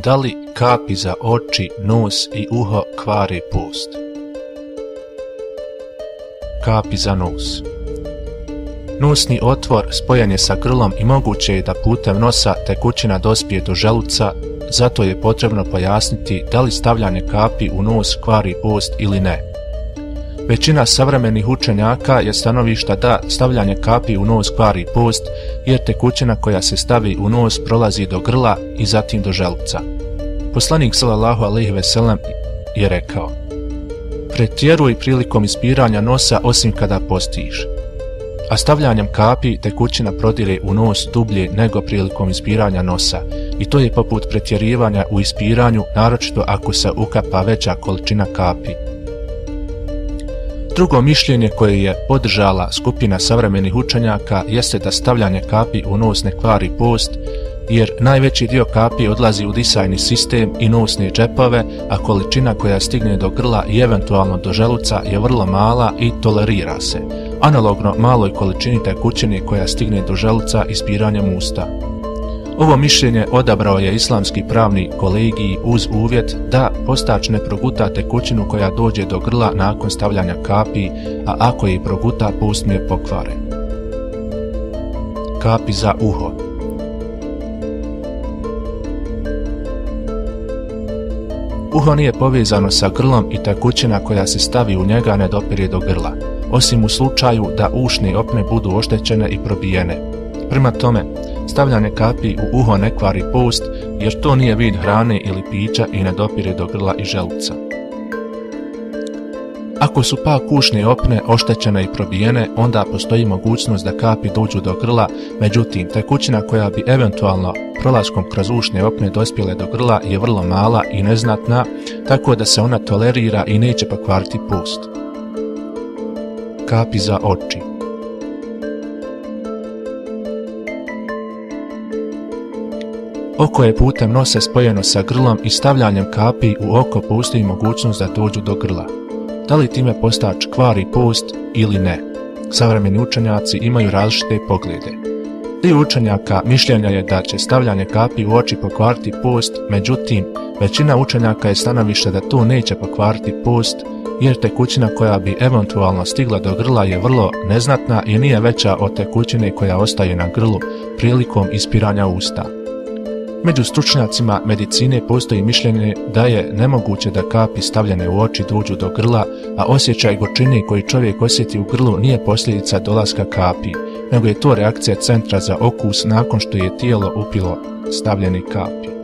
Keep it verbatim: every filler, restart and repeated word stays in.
Da li kapi za oči, nos i uho kvare post? Kapi za nos. Nosni otvor spojen je sa grlom i moguće je da putem nosa tekućina dospije do želuca, zato je potrebno pojasniti da li stavljanje kapi u nos kvari post ili ne. Većina savremenih učenjaka je stanovišta da stavljanje kapi u nos kvari post, jer tekućina koja se stavi u nos prolazi do grla i zatim do želuca. Poslanik sallallahu alejhi ve sellem je rekao: pretjeruj prilikom ispiranja nosa osim kada postiš, a stavljanjem kapi tekućina prodire u nos dublje nego prilikom ispiranja nosa, i to je poput pretjerivanja u ispiranju, naročito ako se ukapa veća količina kapi. Drugo mišljenje koje je podržala skupina savremenih učenjaka jeste da stavljanje kapi u nos ne kvari post, jer najveći dio kapi odlazi u disajni sistem i nosne džepove, a količina koja stigne do grla i eventualno do želuca je vrlo mala i tolerira se, analogno maloj količini tekućine koja stigne do želuca ispiranjem usta. Ovo mišljenje odabrao je islamski pravni kolegij uz uvjet da postač ne proguta tekućinu koja dođe do grla nakon stavljanja kapi, a ako je proguta, post mu je pokvaren. Kapi za uho. Uho nije povezano sa grlom i tekućina koja se stavi u njega ne dopire do grla, osim u slučaju da ušne opne budu oštećene i probijene. Prema tome, stavljanje kapi u uho ne kvari post, jer to nije vid hrane ili pića i ne dopire do grla i želuca. Ako su pak ušne opne oštećene i probijene, onda postoji mogućnost da kapi dođu do grla, međutim, tekućina koja bi eventualno prolaskom kroz ušne opne dospjele do grla je vrlo mala i neznatna, tako da se ona tolerira i neće pokvariti post. Kapi za oči. Oko je putem nosa spojeno sa grlom i stavljanjem kapi u oko postoji mogućnost da dođu do grla. Da li time postač kvari post ili ne? Savremeni učenjaci imaju različite poglede. Dio učenjaka mišljenja je da će stavljanje kapi u oči pokvariti post, međutim, većina učenjaka je stanovišta da to neće pokvariti post, jer tekućina koja bi eventualno stigla do grla je vrlo neznatna i nije veća od tekućine koja ostaje na grlu prilikom ispiranja usta. Među stručnjacima medicine postoji mišljenje da je nemoguće da kapi stavljene u oči dođu do grla, a osjećaj gorčine koji čovjek osjeti u grlu nije posljedica dolaska kapi, nego je to reakcija centra za okus nakon što je tijelo upilo stavljene kapi.